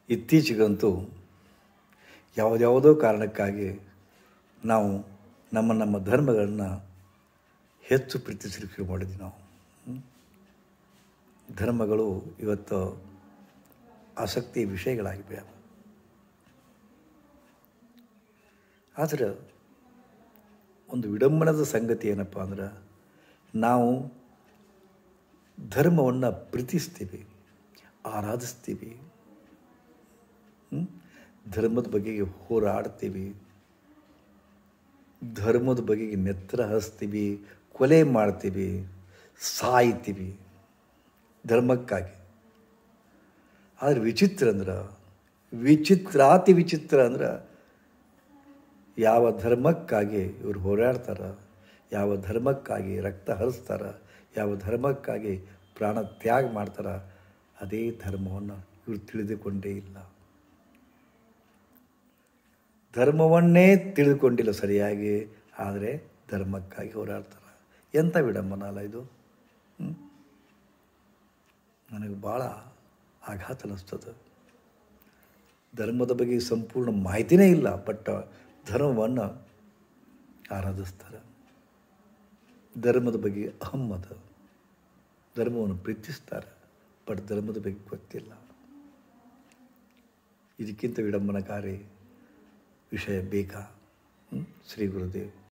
ಇತ್ತೀಚೆಗಂತೂ ಯಾವುದ್ಯಾವುದೋ ಕಾರಣಕ್ಕಾಗಿ ನಾವು ನಮ್ಮ ಧರ್ಮಗಳನ್ನು ಹೆಚ್ಚು ಪ್ರೀತಿಸಲಿಕ್ಕೆ ಶುರು ಮಾಡಿದ್ವಿ ನಾವು. ಧರ್ಮಗಳು ಇವತ್ತು ಆಸಕ್ತಿ ವಿಷಯಗಳಾಗಿವೆ. ಆದರೆ ಒಂದು ವಿಡಂಬನದ ಸಂಗತಿ ಏನಪ್ಪ ಅಂದ್ರೆ, ನಾವು ಧರ್ಮವನ್ನು ಪ್ರೀತಿಸ್ತೀವಿ, ಆರಾಧಿಸ್ತೀವಿ, ಧರ್ಮದ ಬಗೆಗೆ ಹೋರಾಡ್ತೀವಿ, ಧರ್ಮದ ಬಗೆಗೆ ನೆತ್ರ ಹರಿಸ್ತೀವಿ, ಕೊಲೆ ಮಾಡ್ತೀವಿ, ಸಾಯ್ತೀವಿ ಧರ್ಮಕ್ಕಾಗಿ. ಆದರೆ ವಿಚಿತ್ರಾತಿ ವಿಚಿತ್ರ ಅಂದ್ರೆ, ಯಾವ ಧರ್ಮಕ್ಕಾಗಿ ಇವರು ಹೋರಾಡ್ತಾರೆ, ಯಾವ ಧರ್ಮಕ್ಕಾಗಿ ರಕ್ತ ಹರಿಸ್ತಾರೆ, ಯಾವ ಧರ್ಮಕ್ಕಾಗಿ ಪ್ರಾಣ ತ್ಯಾಗ ಮಾಡ್ತಾರೆ, ಅದೇ ಧರ್ಮವನ್ನು ಇವರು ತಿಳಿದುಕೊಂಡೇ ಇಲ್ಲ. ಧರ್ಮವನ್ನೇ ತಿಳಿದುಕೊಂಡಿಲ್ಲ ಸರಿಯಾಗಿ, ಆದರೆ ಧರ್ಮಕ್ಕಾಗಿ ಹೋರಾಡ್ತಾರೆ. ಎಂಥ ವಿಡಂಬನ ಅಲ್ಲ ಇದು. ನನಗೆ ಭಾಳ ಆಘಾತ ಅನ್ನಿಸ್ತದೆ. ಧರ್ಮದ ಬಗ್ಗೆ ಸಂಪೂರ್ಣ ಮಾಹಿತಿನೇ ಇಲ್ಲ, ಬಟ್ ಧರ್ಮವನ್ನು ಆರಾಧಿಸ್ತಾರೆ. ಧರ್ಮದ ಬಗ್ಗೆ ಅಹಮ್ಮದ, ಧರ್ಮವನ್ನು ಪ್ರೀತಿಸ್ತಾರೆ, ಬಟ್ ಧರ್ಮದ ಬಗ್ಗೆ ಗೊತ್ತಿಲ್ಲ. ಇದಕ್ಕಿಂತ ವಿಡಂಬನಕಾರಿ ವಿಷಯ ಬೇಕಾ? ಶ್ರೀ ಗುರುದೇವ್.